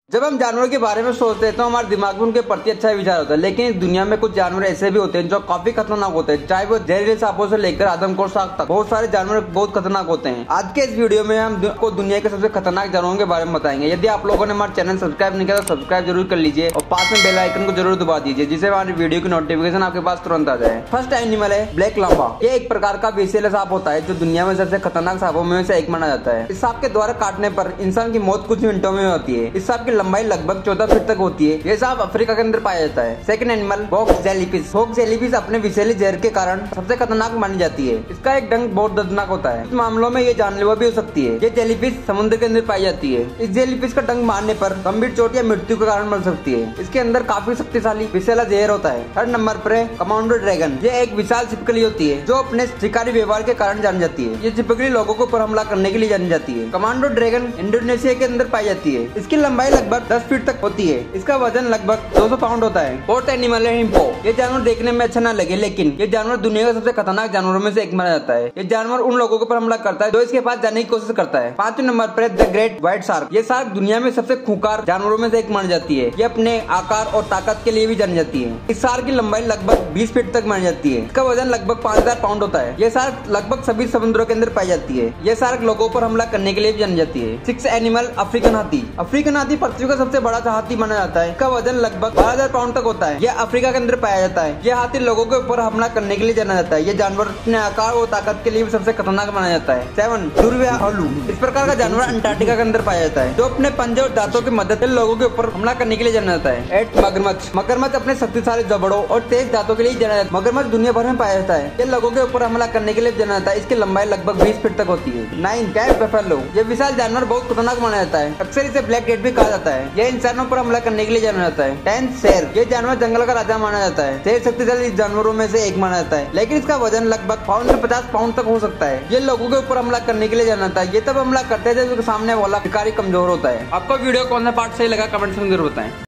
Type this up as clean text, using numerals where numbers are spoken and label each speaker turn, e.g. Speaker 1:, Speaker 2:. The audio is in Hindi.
Speaker 1: जब हम जानवरों के बारे में सोचते हैं तो हमारे दिमाग में उनके प्रति अच्छा विचार होता है, लेकिन इस दुनिया में कुछ जानवर ऐसे भी होते हैं जो काफी खतरनाक होते हैं, चाहे वो जहरीले सांपों से लेकर आदमखोर सांप तक। बहुत सारे जानवर बहुत खतरनाक होते हैं। आज के इस वीडियो में हम को दुनिया के सबसे खतरनाक जानवरों के बारे में बताएंगे। यदि आप लोगों ने हमारा चैनल सब्सक्राइब नहीं किया तो सब्सक्राइब जरूर कर लीजिए और पास में बेल आइकन को जरूर दबा दीजिए, जिससे हमारी वीडियो की नोटिफिकेशन आपके पास तुरंत आ जाए। फर्स्ट एनिमल है ब्लैक लांबा। ये एक प्रकार का विषैला सांप होता है जो दुनिया में सबसे खतरनाक सांपों में से एक माना जाता है। इस सांप के द्वारा काटने पर इंसान की मौत कुछ मिनटों में होती है। इस सांप की लंबाई लगभग 14 फीट तक होती है। ये सांप अफ्रीका के अंदर पाया जाता है। Second animal box jellyfish. Box jellyfish अपने विषैले जहर के कारण सबसे खतरनाक मानी जाती है। इसका एक डंक बहुत दर्दनाक होता है। इस मामलों में ये जानलेवा भी हो सकती है। ये जेलीफिश समुद्र के अंदर पाई जाती है। इस जेलीफिश का डंक मारने पर गंभीर चोट या मृत्यु के कारण मर सकती है। इसके अंदर काफी शक्तिशाली विषैला जहर होता है। थर्ड नंबर पर है कमांडो ड्रैगन। ये एक विशाल छिपकली होती है जो अपने शिकारी व्यवहार के कारण जानी जाती है। ये छिपकली लोगों के ऊपर हमला करने के लिए जानी जाती है। कमांडो ड्रैगन इंडोनेशिया के अंदर पाई जाती है। इसकी लंबाई लगभग 10 फीट तक होती है। इसका वजन लगभग 200 पाउंड होता है। फोर्थ एनिमल है हिप्पो। ये जानवर देखने में अच्छा न लगे, लेकिन ये जानवर दुनिया का सबसे खतरनाक जानवरों में से एक माना जाता है। ये जानवर उन लोगों के ऊपर हमला करता है जो इसके पास जाने की कोशिश करता है। पांचवें नंबर पर द ग्रेट व्हाइट शार्क। ये शार्क दुनिया में सबसे खूंखार जानवरों में से एक मानी जाती है। ये अपने आकार और ताकत के लिए भी जानी जाती है। इस शार्क की लंबाई लगभग 20 फीट तक मानी जाती है। इसका वजन लगभग 5000 पाउंड होता है। ये शार्क लगभग सभी समुद्रों के अंदर पाई जाती है। ये शार्क लोगों पर हमला करने के लिए भी जानी जाती है। सिक्स एनिमल अफ्रीकन हाथी। अफ्रीकन हाथी पृथ्वी का सबसे बड़ा हाथी माना जाता है। इसका वजन लगभग 12,000 पाउंड तक होता है। यह अफ्रीका के अंदर पाया जाता है। यह हाथी लोगों के ऊपर हमला करने के लिए जाना जाता है। यह जानवर अपने आकार और ताकत के लिए भी सबसे खतरनाक माना जाता है। 7 दुर्व्या भालू। इस प्रकार का जानवर अंटार्कटिका के अंदर पाया जाता है जो अपने पंजे और दांतों की मदद से लोगों के ऊपर हमला करने के लिए जाना जाता है। 8 मगरमच्छ। मगरमच्छ अपने शक्तिशाली जबड़ों और तेज दांतों के लिए जाना जाता है। मगरमच्छ दुनिया भर में पाया जाता है। ये लोगों के ऊपर हमला करने के लिए जाना जाता है। इसकी लंबाई लगभग 20 फीट तक होती है। 9 कैट बफेलो। ये विशाल जानवर बहुत खतरनाक माना जाता है। अक्सर इसे ब्लैक डेथ भी कहा जाता है। यह इंसानों पर हमला करने के लिए जाना जाता है। 10 शेर। ये जानवर जंगल का राजा माना जाता है। शेर शक्तिशाली जानवरों में से एक माना जाता है, लेकिन इसका वजन लगभग 50 पाउंड तक हो सकता है। ये लोगों के ऊपर हमला करने के लिए जाना जाता है। ये तब हमला करते हैं जब सामने वाला शिकारी कमजोर होता है। आपको वीडियो कौन सा पार्ट सही लगा कमेंट में जरूर बताएं।